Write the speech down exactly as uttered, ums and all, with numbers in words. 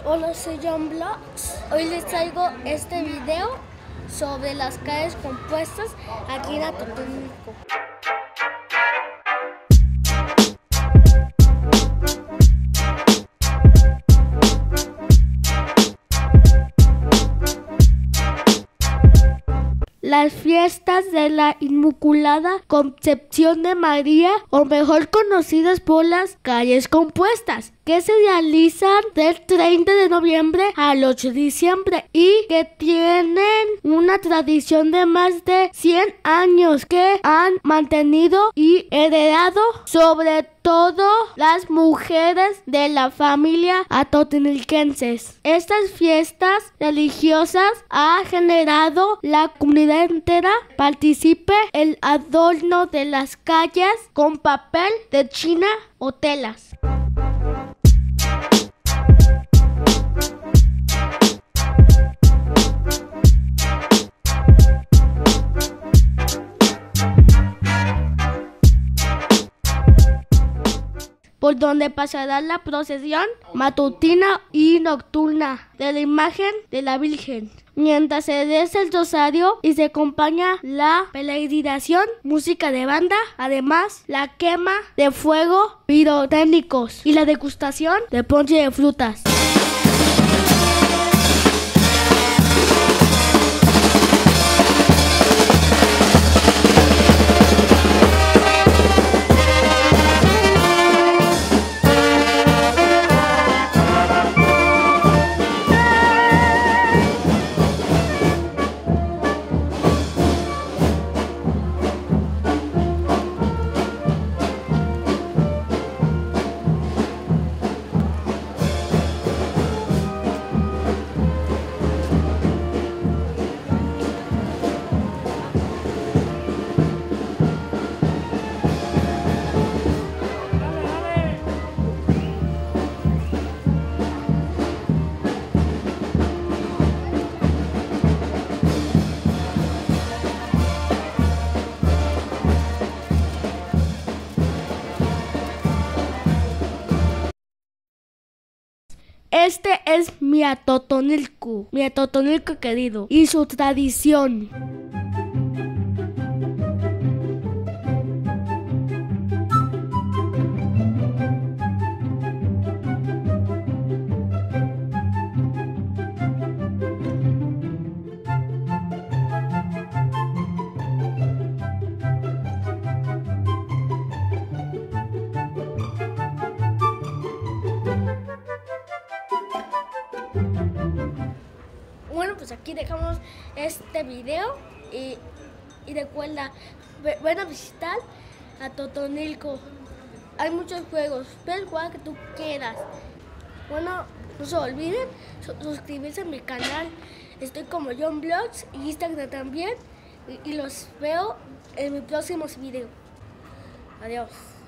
Hola, soy John Vlogs. Hoy les traigo este video sobre las calles compuestas aquí en Atotonilco. Las fiestas de la Inmaculada Concepción de María, o mejor conocidas por las calles compuestas, que se realizan del treinta de noviembre al ocho de diciembre y que tienen una tradición de más de cien años que han mantenido y heredado sobre todo las mujeres de la familia atotonilquenses. Estas fiestas religiosas ha generado la comunidad entera participe el adorno de las calles con papel de China o telas. Por donde pasará la procesión matutina y nocturna de la imagen de la Virgen, mientras se reza el rosario y se acompaña la peregrinación, música de banda, además la quema de fuego pirotécnicos y la degustación de ponche de frutas. Este es mi Atotonilco, mi Atotonilco querido, y su tradición. Bueno, pues aquí dejamos este video y, y recuerda, ven a visitar Atotonilco. Hay muchos juegos, puedes jugar que tú quieras. Bueno, no se olviden suscribirse a mi canal. Estoy como John Vlogs y Instagram también. Y, y los veo en mis próximos videos. Adiós.